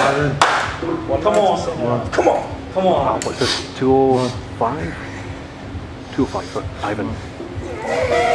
Come on. Come on. Come on. What's this? 205? 205 for Ivan.